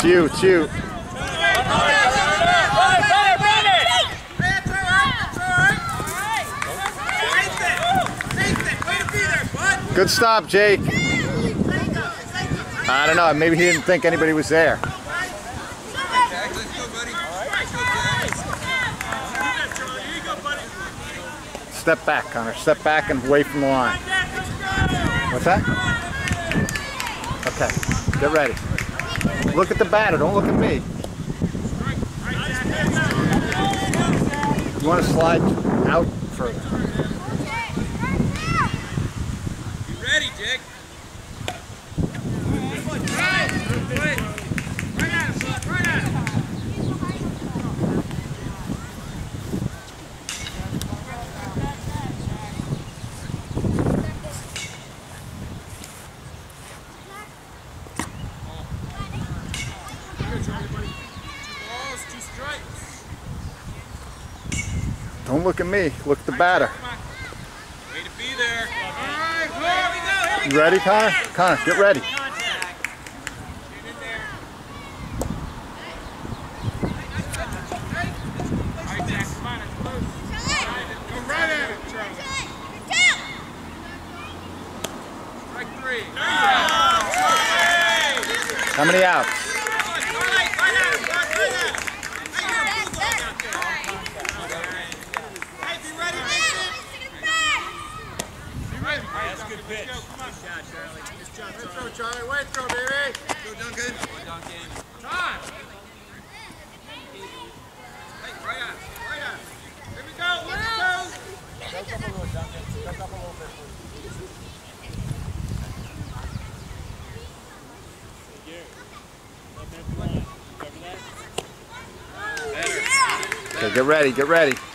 you, it's you. Good stop, Jake. I don't know, maybe he didn't think anybody was there. Step back, Connor. Step back and away from the line. What's that? Okay, get ready. Look at the batter, don't look at me. You want to slide out further. You ready, Jake? Don't look at me, look at the batter. Way to be there. All right, here we go. You ready, Connor? Connor, get ready. How many outs? That's a good pitch. Nice shot, Charlie. Nice job, Charlie. Way throw, Charlie. Way throw, baby. Go, Duncan. Go, Duncan. Time. Hey, right on. Right on. Here we go. Let's go. Back up a little, Duncan. Back up a little bit, please. Okay, get ready, get ready.